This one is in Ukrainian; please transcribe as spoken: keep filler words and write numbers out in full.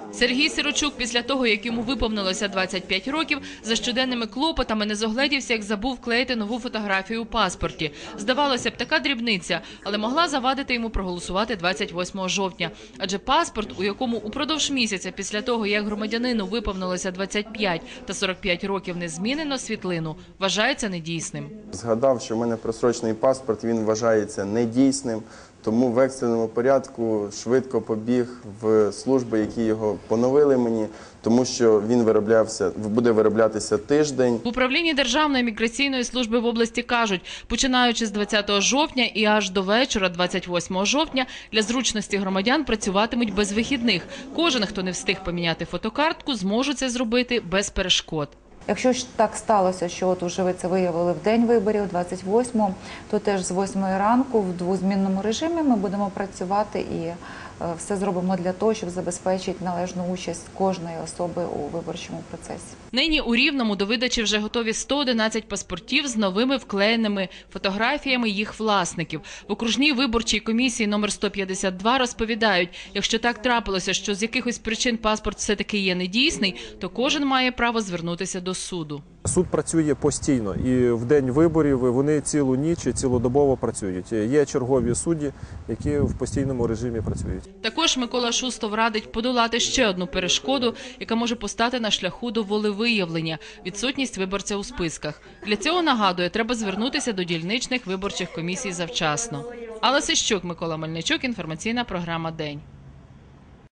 Сергій Сирочук після того, як йому виповнилося двадцять п'ять років, за щоденними клопотами не зогледівся, як забув вклеїти нову фотографію у паспорті. Здавалося б, така дрібниця, але могла завадити йому проголосувати двадцять восьмого жовтня. Адже паспорт, у якому упродовж місяця після того, як громадянину виповнилося двадцять п'ять та сорок п'ять років не змінено світлину, вважається недійсним. Згадав, що в мене просрочений паспорт, він вважається недійсним. Тому в екстреному порядку швидко побіг в служби, які його поновили мені, тому що він вироблявся, буде вироблятися тиждень. В управлінні Державної міграційної служби в області кажуть, починаючи з двадцятого жовтня і аж до вечора двадцять восьмого жовтня для зручності громадян працюватимуть без вихідних. Кожен, хто не встиг поміняти фотокартку, зможе це зробити без перешкод. Якщо ж так сталося, що от уже ви це виявили в день виборів, двадцять восьмого, то теж з восьмої ранку в двозмінному режимі ми будемо працювати і все зробимо для того, щоб забезпечити належну участь кожної особи у виборчому процесі. Нині у Рівному до видачі вже готові сто одинадцять паспортів з новими вклеєними фотографіями їх власників. В окружній виборчій комісії номер сто п'ятдесят два розповідають, якщо так трапилося, що з якихось причин паспорт все-таки є недійсний, то кожен має право звернутися до суду. Суд працює постійно і в день виборів вони цілу ніч і цілодобово працюють. Є чергові судді, які в постійному режимі працюють. Також Микола Шустов радить подолати ще одну перешкоду, яка може постати на шляху до волевиявлення – відсутність виборця у списках. Для цього, нагадує, треба звернутися до дільничних виборчих комісій завчасно. Алла Сищук, Микола Мельничук, інформаційна програма «День».